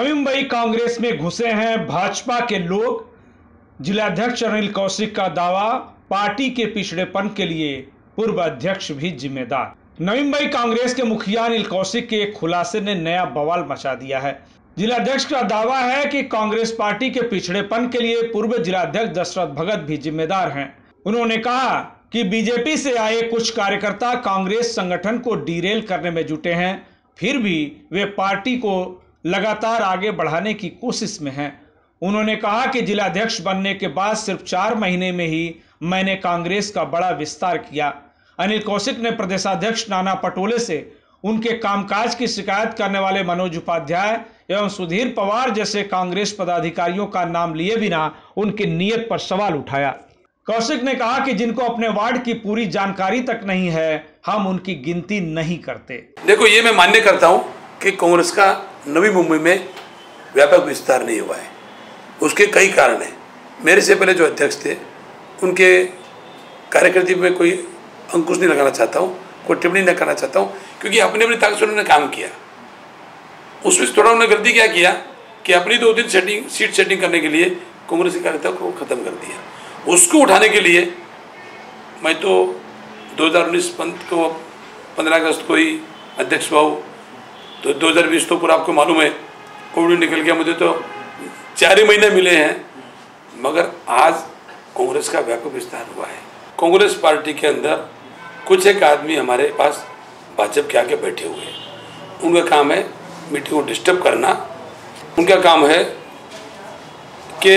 नवी मुंबई कांग्रेस में घुसे हैं भाजपा के लोग। जिलाध्यक्ष अनिल कौशिक का दावा, पार्टी के पिछड़ेपन के लिए पूर्व अध्यक्ष भी जिम्मेदार। नवी मुंबई कांग्रेस के मुखिया अनिल कौशिक के एक खुलासे ने नया बवाल मचा दिया है। जिलाध्यक्ष का दावा है कि कांग्रेस पार्टी के पिछड़ेपन के लिए पूर्व जिलाध्यक्ष दशरथ भगत भी जिम्मेदार हैं। उन्होंने कहा कि बीजेपी से आए कुछ कार्यकर्ता कांग्रेस संगठन को डीरेल करने में जुटे हैं, फिर भी वे पार्टी को लगातार आगे बढ़ाने की कोशिश में हैं। उन्होंने कहा कि जिलाध्यक्ष बनने के बाद सिर्फ 4 महीने में ही मैंने कांग्रेस का बड़ा विस्तार किया। अनिल कौशिक ने प्रदेशाध्यक्ष नाना पटोले से उनके कामकाज की शिकायत करने वाले मनोज उपाध्याय एवं सुधीर पवार जैसे कांग्रेस पदाधिकारियों का नाम लिए बिना उनकी नीयत पर सवाल उठाया। कौशिक ने कहा कि जिनको अपने वार्ड की पूरी जानकारी तक नहीं है, हम उनकी गिनती नहीं करते। देखो, ये मैं मान्य करता हूं कि कांग्रेस का नवी मुंबई में व्यापक विस्तार नहीं हुआ है। उसके कई कारण हैं। मेरे से पहले जो अध्यक्ष थे उनके कार्यकृति में कोई अंकुश नहीं लगाना चाहता हूँ, कोई टिप्पणी नहीं करना चाहता हूँ, क्योंकि अपने अपनी ताकत से उन्होंने काम किया। उसमें थोड़ा उन्होंने गलती क्या किया कि अपनी 2-3 सीट सेटिंग करने के लिए कांग्रेस की कार्यकर्ता को ख़त्म कर दिया। उसको उठाने के लिए मैं तो 2019 को 15 अगस्त को ही अध्यक्ष हुआ हूँ, तो 2020 तो पूरा आपको मालूम है कोविड निकल गया। मुझे तो 4 ही महीने मिले हैं, मगर आज कांग्रेस का व्यापक विस्तार हुआ है। कांग्रेस पार्टी के अंदर कुछ एक आदमी हमारे पास भाजपा के आगे बैठे हुए हैं। उनका काम है मीटिंग को डिस्टर्ब करना, उनका काम है कि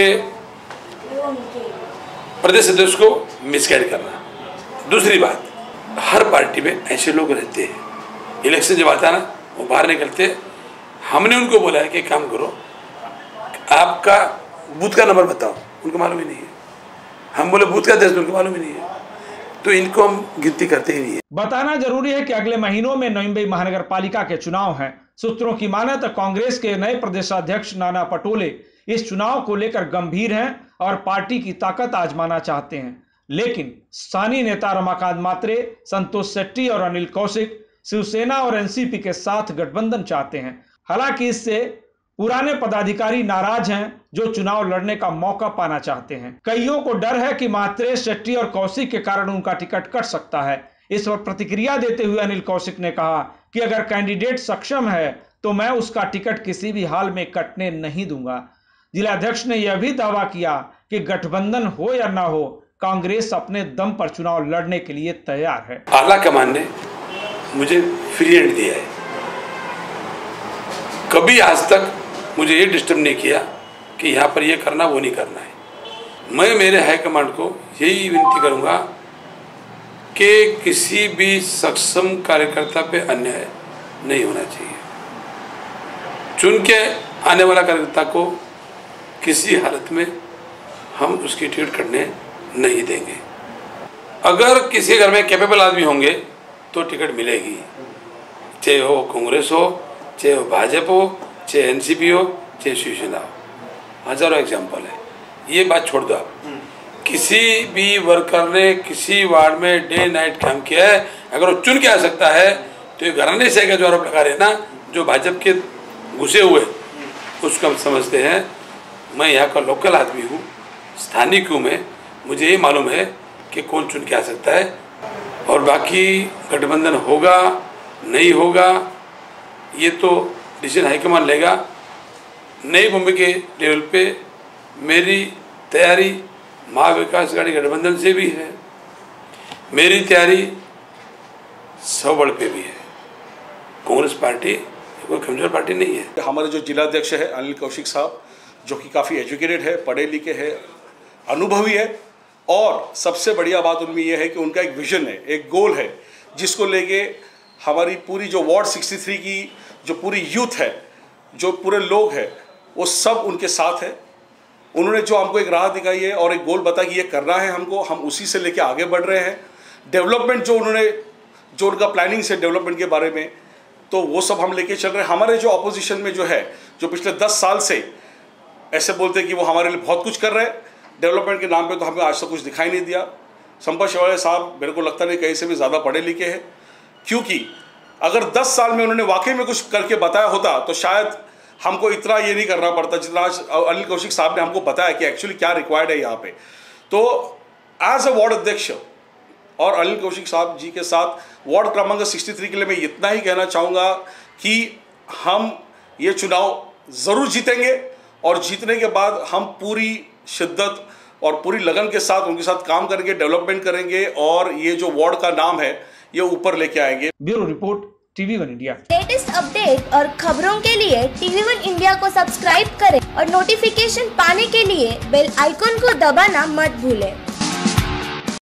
प्रदेश अध्यक्ष को मिसगाइड करना। दूसरी बात, हर पार्टी में ऐसे लोग रहते हैं, इलेक्शन जब आता है ना वो बाहर निकलते। हमने उनको बोला है कि काम करो, आपका बूथ का नंबर बताओ, उनको मालूम ही नहीं है। हम बोले बूथ का अध्यक्ष, उनको मालूम ही नहीं है। तो इनको हम गिनती करते ही नहीं है। बताना जरूरी है कि अगले महीनों में नवी मुंबई महानगर पालिका के चुनाव हैं। सूत्रों की माने तो कांग्रेस के नए प्रदेशाध्यक्ष नाना पटोले इस चुनाव को लेकर गंभीर हैं और पार्टी की ताकत आजमाना चाहते हैं। लेकिन स्थानीय नेता रमाकांत मात्रे, संतोष शेट्टी और अनिल कौशिक शिवसेना और एनसीपी के साथ गठबंधन चाहते हैं। हालांकि इससे पुराने पदाधिकारी नाराज हैं जो चुनाव लड़ने का मौका पाना चाहते हैं। कईयों को डर है कि मात्रे, शेट्टी और कौशिक के कारण उनका टिकट कट सकता है। इस पर प्रतिक्रिया देते हुए अनिल कौशिक ने कहा कि अगर कैंडिडेट सक्षम है तो मैं उसका टिकट किसी भी हाल में कटने नहीं दूंगा। जिलाध्यक्ष ने यह भी दावा किया कि गठबंधन हो या ना हो, कांग्रेस अपने दम पर चुनाव लड़ने के लिए तैयार है। आला कमान ने मुझे फ्री हैंड दिया है, कभी आज तक मुझे ये डिस्टर्ब नहीं किया कि यहाँ पर ये करना वो नहीं करना है। मैं मेरे हाईकमांड को यही विनती करूँगा कि किसी भी सक्षम कार्यकर्ता पे अन्याय नहीं होना चाहिए। चुन के आने वाला कार्यकर्ता को किसी हालत में हम उसकी टिकट कटने नहीं देंगे। अगर किसी घर में कैपेबल आदमी होंगे तो टिकट मिलेगी, चाहे वो कांग्रेस हो, चाहे वो भाजपा हो, चाहे एनसीपी हो, चाहे शिवसेना हो। हजारों एग्जाम्पल है। ये बात छोड़ दो आप, किसी भी वर्कर ने किसी वार्ड में डे नाइट काम किया है, अगर वो चुन के आ सकता है तो ये घराने से जो आरोप लगा रहे ना, जो भाजपा के घुसे हुए, उसको हम समझते हैं। मैं यहाँ का लोकल आदमी हूँ, स्थानिक हूँ मैं, मुझे ये मालूम है कि कौन चुन के आ सकता है। और बाकी गठबंधन होगा नहीं होगा ये तो डिसीजन हाईकमान लेगा। नई मुंबई के लेवल पे मेरी तैयारी महाविकास अघाड़ी गठबंधन से भी है, मेरी तैयारी 100 बड़ पे भी है। कांग्रेस पार्टी कोई कमजोर पार्टी नहीं है। हमारे जो जिलाध्यक्ष है अनिल कौशिक साहब, जो कि काफ़ी एजुकेटेड है, पढ़े लिखे है, अनुभवी है, और सबसे बढ़िया बात उनमें यह है कि उनका एक विजन है, एक गोल है, जिसको लेके हमारी पूरी जो वार्ड 63 की जो पूरी यूथ है, जो पूरे लोग हैं, वो सब उनके साथ है। उन्होंने जो हमको एक राह दिखाई है और एक गोल बताया कि ये करना है हमको, हम उसी से लेके आगे बढ़ रहे हैं। डेवलपमेंट जो उनका प्लानिंग से डेवलपमेंट के बारे में, तो वो सब हम लेके चल रहे हैं। हमारे जो अपोजिशन में जो है, जो पिछले 10 साल से ऐसे बोलते हैं कि वो हमारे लिए बहुत कुछ कर रहे हैं डेवलपमेंट के नाम पे, तो हमें आज तक कुछ दिखाई नहीं दिया। संपत शिवाले साहब मेरे को लगता नहीं कहीं से भी ज़्यादा पढ़े लिखे हैं, क्योंकि अगर 10 साल में उन्होंने वाकई में कुछ करके बताया होता तो शायद हमको इतना ये नहीं करना पड़ता जितना आज अनिल कौशिक साहब ने हमको बताया कि एक्चुअली क्या रिक्वायर्ड है यहाँ पे। तो एज अ वार्ड अध्यक्ष और अनिल कौशिक साहब जी के साथ वार्ड क्रमांक 63 के लिए मैं इतना ही कहना चाहूँगा कि हम ये चुनाव ज़रूर जीतेंगे और जीतने के बाद हम पूरी शिद्दत और पूरी लगन के साथ उनके साथ काम करेंगे, डेवलपमेंट करेंगे और ये जो वार्ड का नाम है ये ऊपर लेके आएंगे। Bureau report TV1 India. Latest update और खबरों के लिए TV1 इंडिया को सब्सक्राइब करें और नोटिफिकेशन पाने के लिए बेल आइकॉन को दबाना मत भूलें।